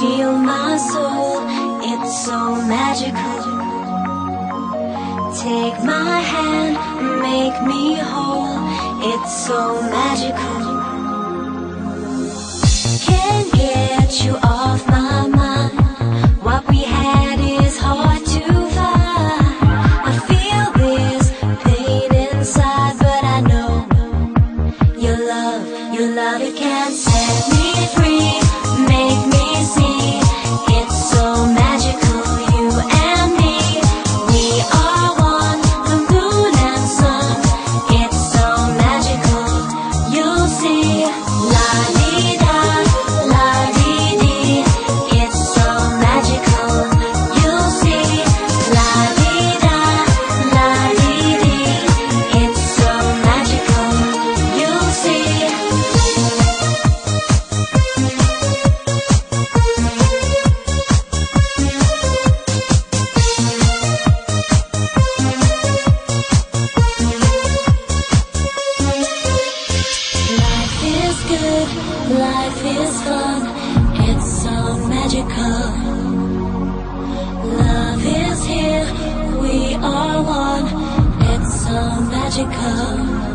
feel my soul, it's so magical. Take my hand, make me whole, it's so magical. Can't get you off my mind, what we had is hard to find. I feel this pain inside, but I know your love, it can set me free, make me see. It's so magical, you and me. We are one, the moon and sun. It's so magical, you'll see. La-dee-da, la-dee-dee. It's so magical, you'll see. La-dee-da, la-dee-dee. It's so magical, you'll see. Life is good, life is fun, it's so magical. Love is here, we are one, it's so magical.